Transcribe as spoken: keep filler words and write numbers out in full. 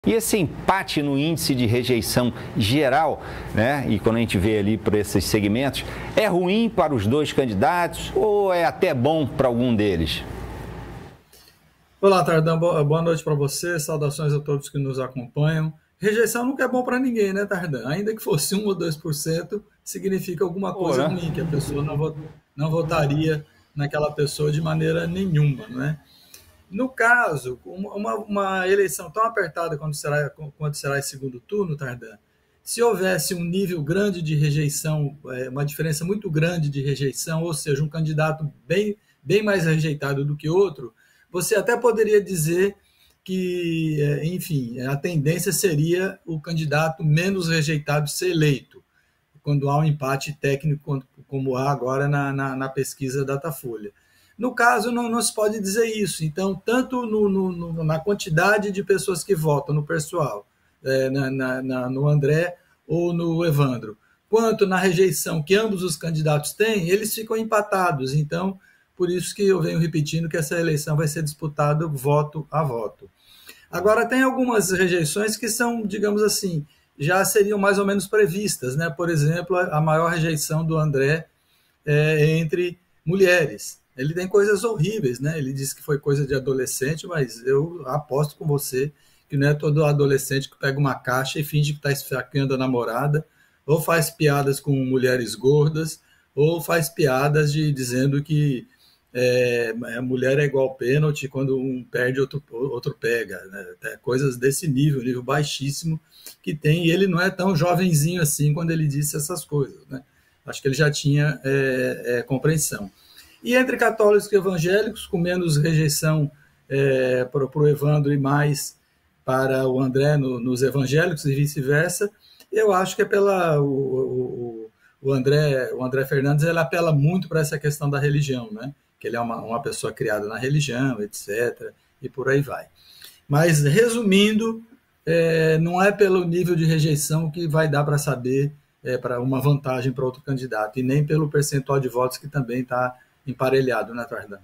E esse empate no índice de rejeição geral, né, e quando a gente vê ali por esses segmentos, é ruim para os dois candidatos ou é até bom para algum deles? Olá, Tardan, boa noite para você, saudações a todos que nos acompanham. Rejeição nunca é bom para ninguém, né, Tardan? Ainda que fosse um ou dois por cento, significa alguma coisa Ora. ruim, que a pessoa não, vot, não votaria naquela pessoa de maneira nenhuma, né? No caso, uma, uma eleição tão apertada quanto será, quanto será esse segundo turno, Tardan, se houvesse um nível grande de rejeição, uma diferença muito grande de rejeição, ou seja, um candidato bem, bem mais rejeitado do que outro, você até poderia dizer que, enfim, a tendência seria o candidato menos rejeitado ser eleito, quando há um empate técnico, como há agora na, na, na pesquisa Datafolha. No caso, não, não se pode dizer isso. Então, tanto no, no, na quantidade de pessoas que votam no pessoal, é, na, na, no André ou no Evandro, quanto na rejeição que ambos os candidatos têm, eles ficam empatados. Então, por isso que eu venho repetindo que essa eleição vai ser disputada voto a voto. Agora, tem algumas rejeições que são, digamos assim, já seriam mais ou menos previstas, né? Por exemplo, a maior rejeição do André é entre mulheres. Ele tem coisas horríveis, né? Ele disse que foi coisa de adolescente, mas eu aposto com você que não é todo adolescente que pega uma caixa e finge que está esfaqueando a namorada, ou faz piadas com mulheres gordas, ou faz piadas de dizendo que é, a mulher é igual pênalti, quando um perde, outro, outro pega. Né? Coisas desse nível, nível baixíssimo que tem, e ele não é tão jovenzinho assim quando ele disse essas coisas. Né? Acho que ele já tinha é, é, compreensão. E entre católicos e evangélicos, com menos rejeição é, para o Evandro e mais para o André no, nos evangélicos e vice-versa, eu acho que é pela o, o, o, André, o André Fernandes, ele apela muito para essa questão da religião, né? Que ele é uma, uma pessoa criada na religião, etcétera, e por aí vai. Mas, resumindo, é, não é pelo nível de rejeição que vai dar para saber é, para uma vantagem para outro candidato, e nem pelo percentual de votos que também está emparelhado, né, Tardan?